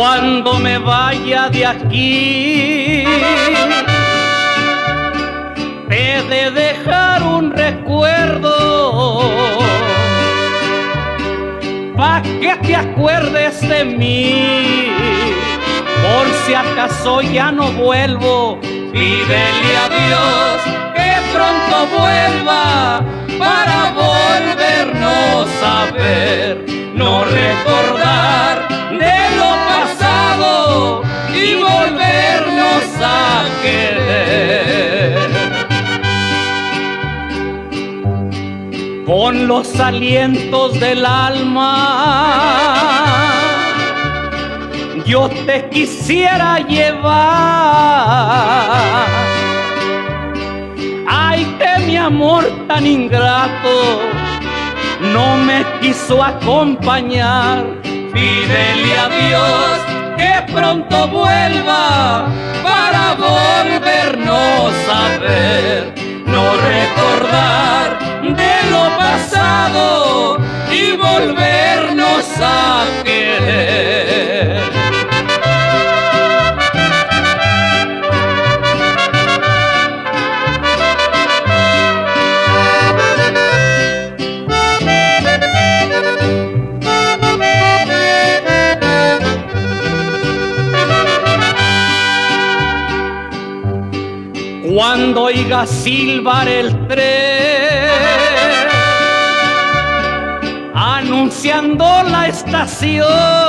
Cuando me vaya de aquí, he de dejar un recuerdo pa' que te acuerdes de mí. Por si acaso ya no vuelvo, pídele a Dios que pronto vuelva para volvernos a ver, no recordar de lo pasado y volvernos a querer. Con los alientos del alma yo te quisiera llevar. Ay, que mi amor tan ingrato no me quiso acompañar. Pídele a Dios que pronto vuelva para volvernos a ver, no recordar de lo pasado y volvernos a querer. Cuando oiga silbar el tren anunciando la estación,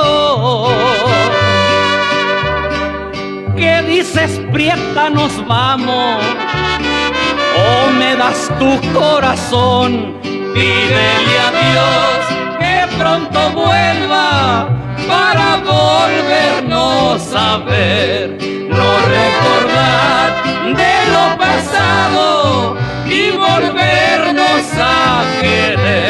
¿qué dices, prieta, nos vamos? ¿O me das tu corazón? Pídele a Dios que pronto vuelva para volvernos a ver, no recordar de lo pasado y volvernos a querer.